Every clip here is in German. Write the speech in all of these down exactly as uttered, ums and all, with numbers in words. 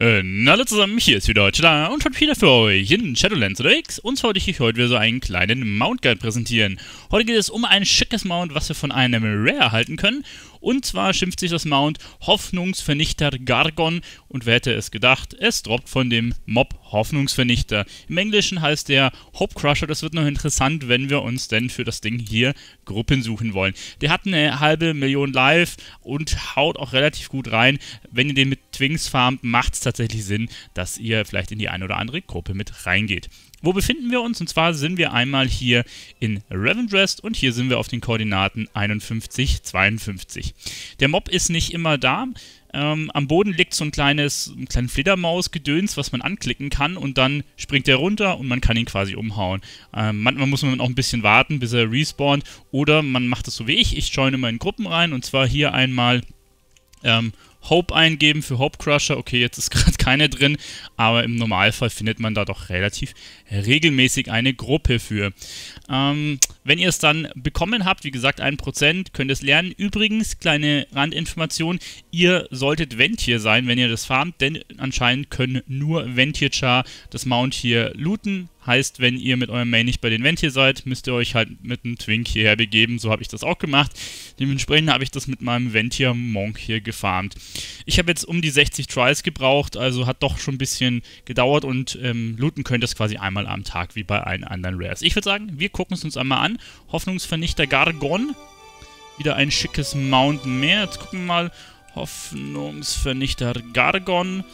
Äh, na alle zusammen, hier ist wieder Chilla und schon wieder für euch in Shadowlands unterwegs. Und zwar wollte ich euch heute wieder so einen kleinen Mount Guide präsentieren. Heute geht es um ein schickes Mount, was wir von einem Rare erhalten können. Und zwar schimpft sich das Mount Hoffnungsvernichter Gargon. Und wer hätte es gedacht, es droppt von dem Mob Hoffnungsvernichter. Im Englischen heißt der Hope Crusher. Das wird noch interessant, wenn wir uns denn für das Ding hier Gruppen suchen wollen. Der hat eine halbe Million Life und haut auch relativ gut rein. Wenn ihr den mit Twinks farmt, macht es tatsächlich Sinn, dass ihr vielleicht in die eine oder andere Gruppe mit reingeht. Wo befinden wir uns? Und zwar sind wir einmal hier in Revendrest und hier sind wir auf den Koordinaten einundfünfzig, zweiundfünfzig. Der Mob ist nicht immer da. Ähm, am Boden liegt so ein kleines, ein kleines Fledermaus-Gedöns, was man anklicken kann und dann springt er runter und man kann ihn quasi umhauen. Ähm, manchmal muss man auch ein bisschen warten, bis er respawnt, oder man macht es so wie ich. Ich joine immer in Gruppen rein und zwar hier einmal ähm, Hope eingeben für Hope Crusher. Okay, jetzt ist gerade keine drin, aber im Normalfall findet man da doch relativ regelmäßig eine Gruppe für. Ähm, wenn ihr es dann bekommen habt, wie gesagt, ein Prozent, könnt ihr es lernen. Übrigens, kleine Randinformation, ihr solltet Ventier sein, wenn ihr das farmt, denn anscheinend können nur Ventier-Char das Mount hier looten. Heißt, wenn ihr mit eurem Main nicht bei den Ventier seid, müsst ihr euch halt mit einem Twink hierher begeben. So habe ich das auch gemacht. Dementsprechend habe ich das mit meinem Ventier Monk hier gefarmt. Ich habe jetzt um die sechzig Tries gebraucht, also hat doch schon ein bisschen gedauert und ähm, looten könnt ihr es quasi einmal am Tag, wie bei allen anderen Rares. Ich würde sagen, wir gucken es uns einmal an. Hoffnungsvernichter Gargon. Wieder ein schickes Mount mehr. Jetzt gucken wir mal. Hoffnungsvernichter Gargon.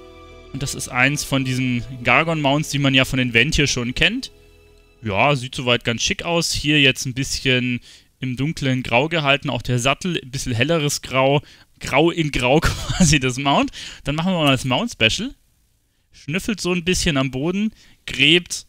Und das ist eins von diesen Gargon-Mounts, die man ja von den Ventier schon kennt. Ja, sieht soweit ganz schick aus. Hier jetzt ein bisschen im dunklen Grau gehalten. Auch der Sattel, ein bisschen helleres Grau. Grau in Grau quasi das Mount. Dann machen wir mal das Mount-Special. Schnüffelt so ein bisschen am Boden, gräbt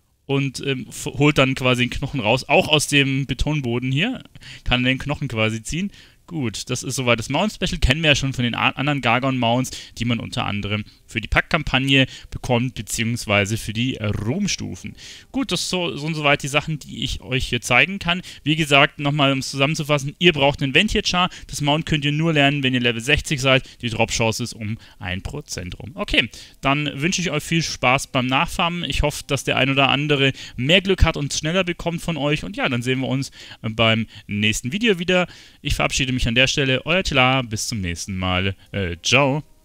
und ähm, holt dann quasi den Knochen raus. Auch aus dem Betonboden hier. Kann den Knochen quasi ziehen. Gut, das ist soweit das Mount-Special. Kennen wir ja schon von den anderen Gargon-Mounts, die man unter anderem für die Pack-Kampagne bekommt, beziehungsweise für die Ruhmstufen. Gut, das so, sind soweit die Sachen, die ich euch hier zeigen kann. Wie gesagt, nochmal um es zusammenzufassen, ihr braucht einen Ventier-Char. Das Mount könnt ihr nur lernen, wenn ihr Level sechzig seid. Die Drop-Chance ist um ein Prozent rum. Okay, dann wünsche ich euch viel Spaß beim Nachfarmen. Ich hoffe, dass der ein oder andere mehr Glück hat und schneller bekommt von euch. Und ja, dann sehen wir uns beim nächsten Video wieder. Ich verabschiede mich an der Stelle. Euer Tila, bis zum nächsten Mal. Äh, ciao.